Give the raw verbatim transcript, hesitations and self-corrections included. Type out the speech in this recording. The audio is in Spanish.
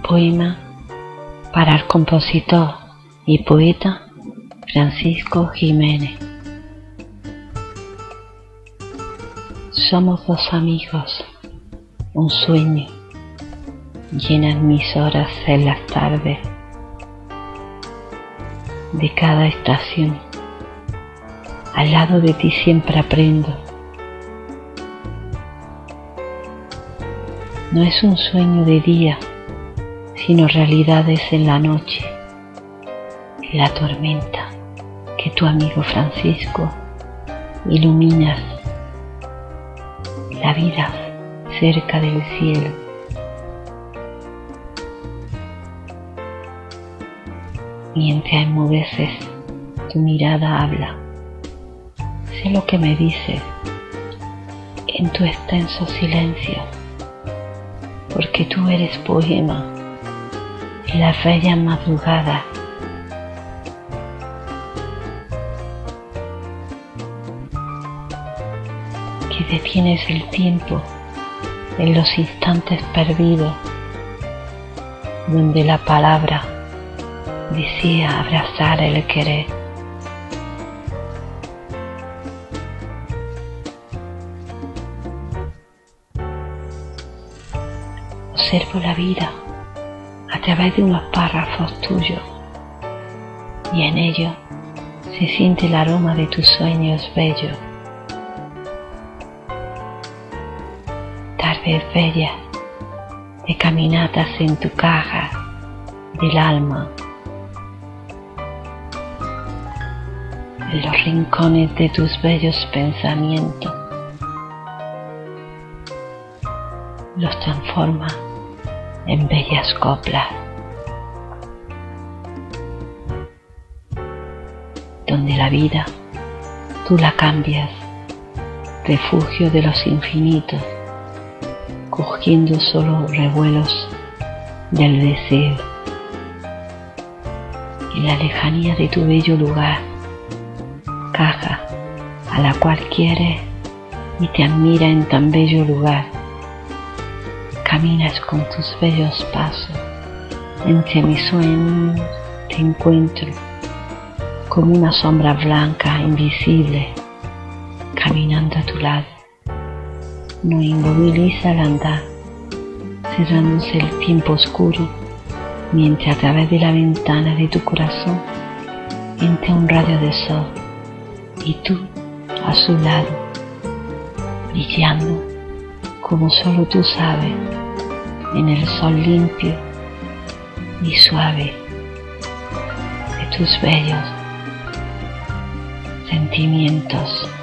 Poema para el compositor y poeta Francisco Jiménez. Somos dos amigos, un sueño, llenan mis horas en las tardes de cada estación. Al lado de ti siempre aprendo. No es un sueño de día, sino realidades en la noche, en la tormenta que tu amigo Francisco iluminas la vida cerca del cielo. Mientras enmudeces, tu mirada habla. Sé lo que me dices en tu extenso silencio, porque tú eres poema en las bellas madrugadas. Que detienes el tiempo en los instantes perdidos, donde la palabra desea abrazar el querer. Observo la vida a través de unos párrafos tuyos y en ellos se siente el aroma de tus sueños bellos. Tardes bellas de caminatas en tu caja del alma, en los rincones de tus bellos pensamientos, los transforma en bellas coplas, donde la vida tú la cambias, refugio de los infinitos, cogiendo solo revuelos del deseo. En la lejanía de tu bello lugar, caja a la cual quieres y te admira en tan bello lugar. Caminas con tus bellos pasos, entre mis sueños te encuentro, como una sombra blanca invisible, caminando a tu lado. No inmoviliza al andar, cerrándose el tiempo oscuro, mientras a través de la ventana de tu corazón entra un rayo de sol, y tú a su lado, brillando como solo tú sabes, en el sol limpio y suave de tus bellos sentimientos.